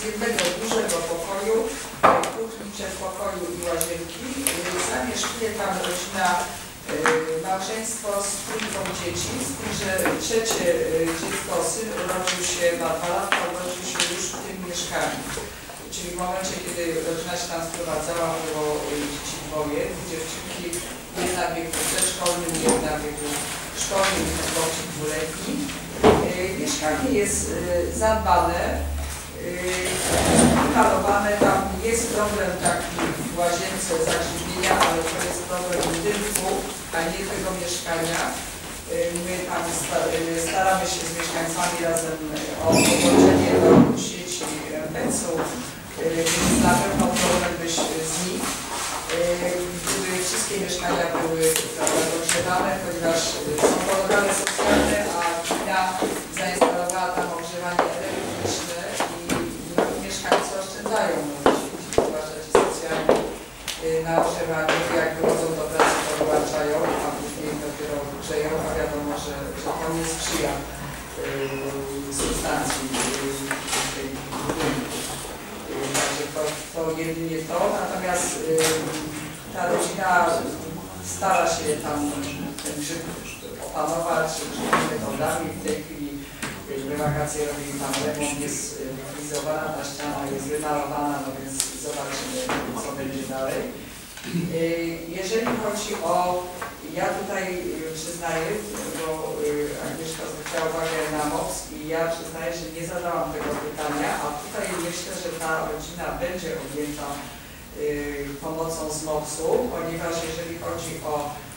jednego dużego pokoju, kuchni, przedpokoju i łazienki. Zamieszkuje tam rodzina, małżeństwo z trójką dzieci, z tym, że trzecie dziecko, syn urodził się, ma 2 lata, urodził się już w tym mieszkaniu. Czyli w momencie, kiedy rodzina się tam sprowadzała, było dzieci 2, dziewczynki, jedna w wieku przedszkolnym, jedna w wieku szkolnym, chłopczyk 2-letni. Mieszkanie jest zadbane, malowane, tam jest problem taki w łazience zagrzybienia, ale to jest problem budynku, a nie tego mieszkania. My tam staramy się z mieszkańcami razem o połączenie do sieci PEC-u, więc na pewno problem by znikł, gdyby wszystkie mieszkania były ogrzewane, ponieważ są to lokale socjalne, a gmina zainstalowała tam ogrzewanie elektryczne i mieszkańcy oszczędzają, zwłaszcza ci socjalni, na ogrzewanie. Jak wychodzą do pracy, to wyłączają, a później dopiero grzeją, a wiadomo, że to nie sprzyja substancji tej budynku. Także to jedynie to, natomiast ta rodzina stara się tam ten grzyb opanować metodami. W tej chwili wakacje robili tam remont, jest realizowana, ta ściana jest wymalowana, no więc zobaczymy, co będzie dalej. Jeżeli chodzi o, ja tutaj przyznaję, bo Agnieszka zwróciła uwagę na MOPS i ja przyznaję, że nie zadałam tego pytania, a tutaj myślę, że ta rodzina będzie objęta pomocą z MOPS-u, ponieważ jeżeli chodzi o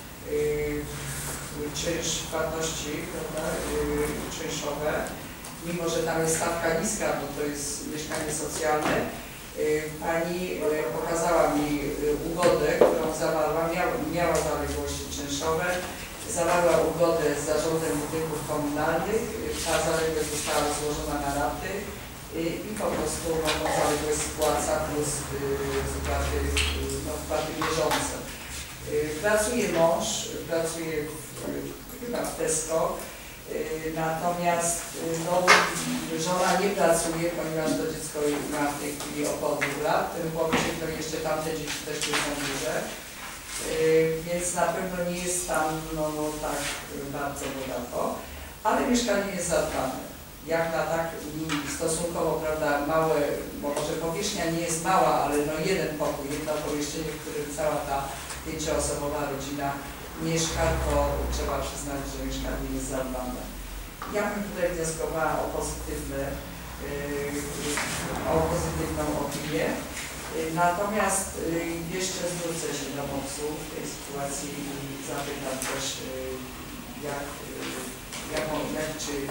czynsz płatności, czynszowe, mimo że tam jest stawka niska, bo to jest mieszkanie socjalne, pani pokazała mi ugodę, którą zawarła, miała zaległości czynszowe, zawarła ugodę z Zarządem Budynków Komunalnych, ta zaległość została złożona na raty i po prostu tą zaległość spłaca plus wpłaty bieżące. Pracuje mąż, pracuje chyba w Tesco, natomiast no, żona nie pracuje, ponieważ to dziecko ma w tej chwili około 2 lat, ten chłopczyk, to jeszcze tamte dzieci też nie są duże, więc na pewno nie jest tam tak bardzo bogato, ale mieszkanie jest zadbane. Jak na tak stosunkowo, prawda, małe, bo może powierzchnia nie jest mała, ale no jeden pokój, jedno pomieszczenie, w którym cała ta 5-osobowa rodzina mieszka, to trzeba przyznać, że mieszkanie jest zadbane. Ja bym tutaj wnioskowała o pozytywną opinię. Natomiast jeszcze zwrócę się do MOPS-u w tej sytuacji i zapytam też,